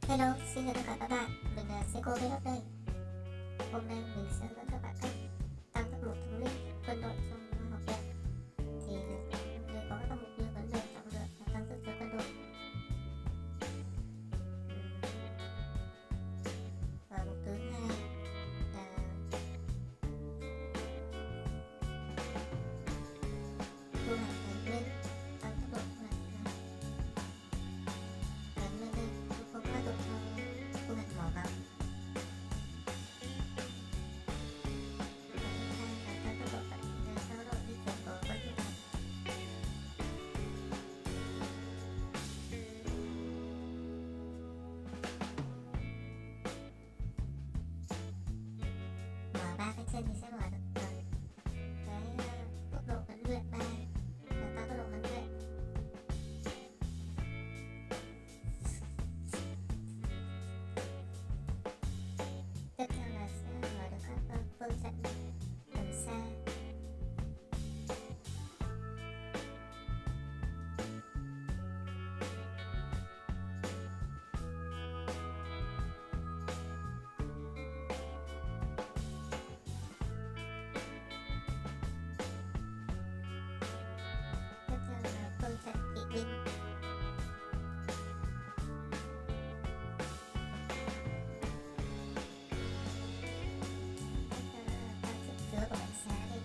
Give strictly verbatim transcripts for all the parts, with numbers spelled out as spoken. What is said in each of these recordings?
Hello, xin chào tất cả các bạn, mình là Seiko Vlog đây. Hôm nay mình sẽ dẫn các bạn cách tăng cấp một thống lĩnh quân đội trong học viện. Thì để có các mục tiêu vấn đề trọng lượng và tăng sức cho quân đội. Và mục thứ hai là thu hoạch tài nguyên, tăng tốc độ thu hoạch tài nguyên đây, không áp dụng cho thu hoạch mỏ vàng. Ba cái chân thì sẽ mở được cái tốc độ huấn luyện ba và tăng tốc độ huấn luyện. Tiếp theo là sẽ mở được các phương trận tầm xa. Phương trận kỵ binh. Tăng sức chứa của bánh xá đi.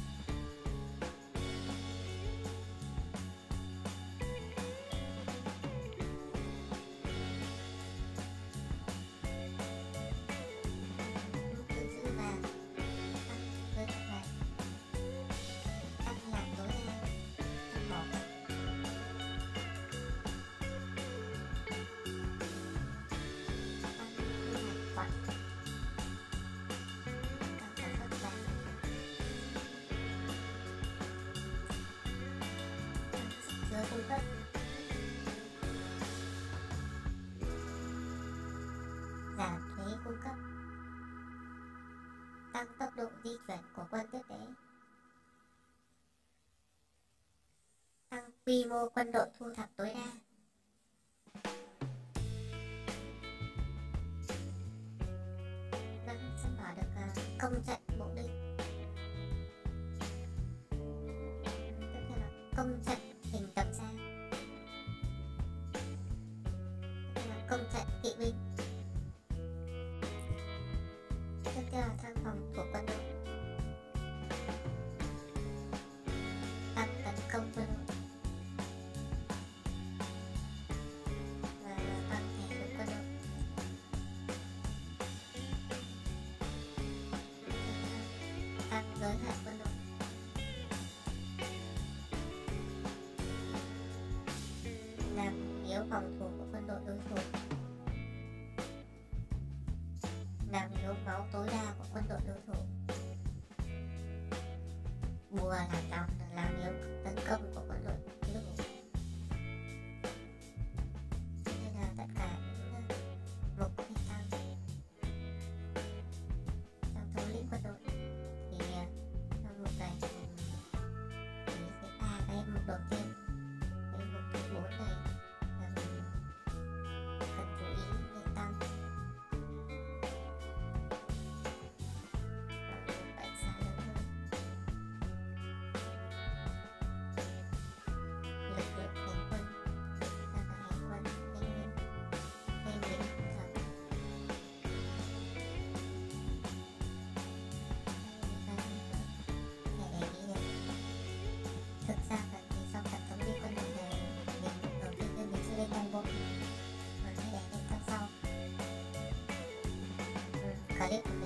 Mức dự trữ vàng tăng với các bạn, tăng làm tối đa trong mỏ vàng. Chứa cung cấp. Giảm thuế cung cấp. Tăng tốc độ di chuyển của quân tiếp tế. Tăng quy mô quân đội thu thập tối đa. Vẫn sẽ mở được uh, công trận bộ binh. Tiếp theo là công trận hình tầm xa. Tiếp theo là công trận kỵ binh. Tiếp theo là thang phòng thủ quân đội. Tăng tấn công quân đội. Và tăng thể lực quân đội. Tăng giới hạn quân đội. Làm yếu phòng thủ của quân đội đối thủ. Làm yếu máu tối đa của quân đội đối thủ. Bùa làm lòng làm yếu tấn công của quân đội đối thủ. Đây là tất cả những mục tiêu tăng trong thống lĩnh quân đội. Thì trong mục này mình sẽ ba cái mục đầu tiên. Cái mục thứ bốn này là mình cần chú ý để tăng. Và một bánh xa lớn hơn. Lực lượng hành quân là phải hành quân nhanh hơn, nhanh đến thật. Để để ý đây. Thực ra phần thì trong trận thống lĩnh quân đội này mình đầu tiên nên mình sẽ lên nhanh bộ, còn hãy để lên trong sau. Ừ, clip